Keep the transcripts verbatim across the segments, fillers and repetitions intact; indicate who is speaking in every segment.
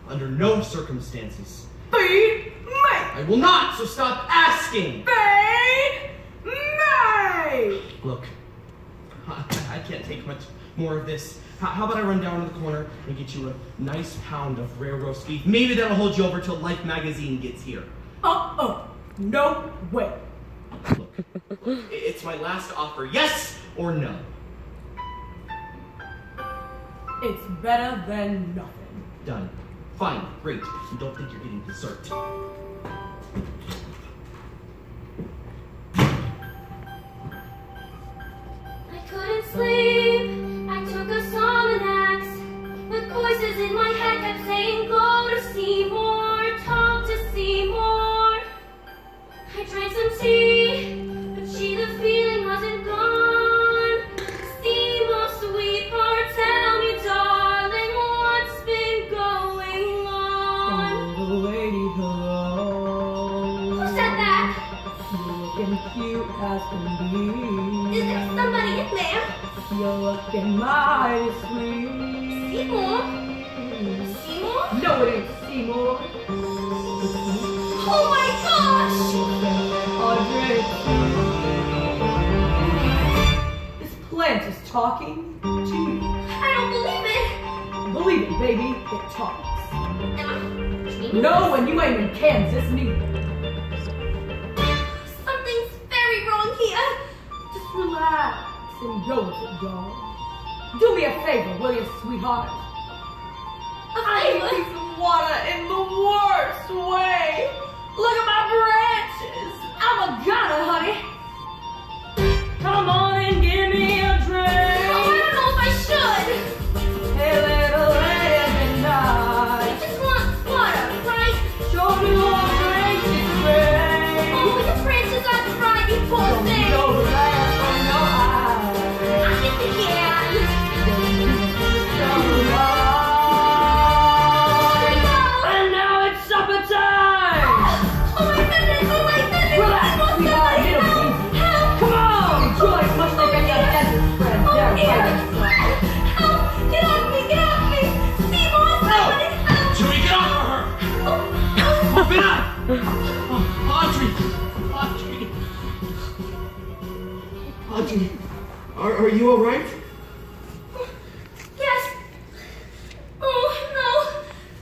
Speaker 1: Under no circumstances.
Speaker 2: Feed me!
Speaker 1: I will not, so stop asking!
Speaker 2: Feed me!
Speaker 1: Look, I, I can't take much more of this. How, how about I run down to the corner and get you a nice pound of rare roast beef? Maybe that'll hold you over till Life magazine gets here.
Speaker 2: Uh-uh. No way.
Speaker 1: Look, it's my last offer. Yes or no?
Speaker 2: It's better than nothing.
Speaker 1: Done. Fine, great. You don't think you're getting dessert.
Speaker 3: I couldn't sleep. I took a Somonax. The voices in my head kept saying, go to Seymour, talk to Seymour. I drank some tea, but she, the feeling wasn't gone. Seymour, sweetheart, tell me, darling, what's been going on?
Speaker 2: Oh, little lady, hello.
Speaker 3: Who said that?
Speaker 2: You're looking cute as can be.
Speaker 3: Is there somebody in there?
Speaker 2: You're looking mighty sweet.
Speaker 3: Seymour? Seymour?
Speaker 2: No, it ain't Seymour.
Speaker 3: Oh my gosh!
Speaker 2: Audrey. This plant is talking to you.
Speaker 3: I don't believe it.
Speaker 2: Believe it, baby. It talks.
Speaker 3: Am I dreaming?
Speaker 2: No, and you ain't in Kansas neither.
Speaker 3: Something's very wrong here.
Speaker 2: Just relax and go with it, dog. Do me a favor, will you, sweetheart?
Speaker 3: A
Speaker 2: I
Speaker 3: favor?
Speaker 2: need some water in the worst way. Look at my branches. I'm a goner, honey. Come on and give me a drink.
Speaker 3: Oh, I don't know if I should.
Speaker 2: Hey, little lady,
Speaker 3: I
Speaker 2: tonight.
Speaker 3: just want water, right?
Speaker 2: Show me what drinks you bring.
Speaker 3: Oh, but the branches are dry, you poor
Speaker 2: Don't
Speaker 3: thing.
Speaker 2: go last on your eyes.
Speaker 3: I think you can.
Speaker 2: Don't lie.
Speaker 3: Here we go.
Speaker 2: And now it's supper time.
Speaker 3: Oh my goodness, oh my goodness.
Speaker 2: Relax,
Speaker 3: People,
Speaker 2: sweetheart,
Speaker 3: somebody
Speaker 2: it'll
Speaker 3: help.
Speaker 2: be-
Speaker 3: Help.
Speaker 2: Come on, enjoy as much like any other dentist friend.
Speaker 3: Oh
Speaker 2: There,
Speaker 3: dear.
Speaker 2: right.
Speaker 3: Help. Get off me, get off me. Seymour, somebody help.
Speaker 1: Chewie, get off of her!
Speaker 3: Oh,
Speaker 1: Open up! Oh, Audrey! Audrey! Audrey, are, are you alright?
Speaker 3: yes. Oh, no.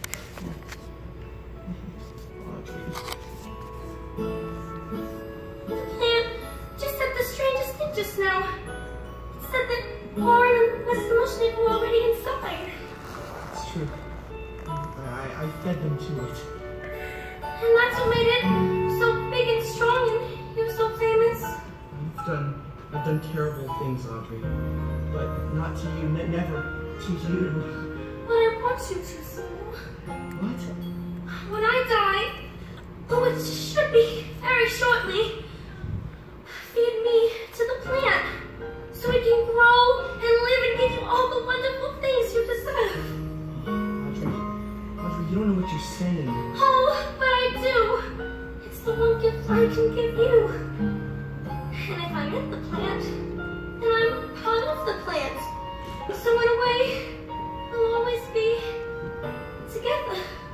Speaker 3: The plant just said the strangest thing just now. It said that Warren and Mister Mushnick were already inside.
Speaker 1: It's true. I, I fed them to it.
Speaker 3: And that's what made it so big and strong and you're so famous.
Speaker 1: I've done, I've done terrible things, Audrey. But not to you, ne- never to you.
Speaker 3: But I want you to, Seymour.
Speaker 1: What?
Speaker 3: When I die, oh, it should be very shortly, feed me to the plant so it can grow and live and give you all the wonderful things you deserve.
Speaker 1: Audrey, Audrey, you don't know what you're saying.
Speaker 3: Oh, but I do. It's the one gift I can give you. And if I'm in the plant, then I'm part of the plant. So in a way, we'll always be together.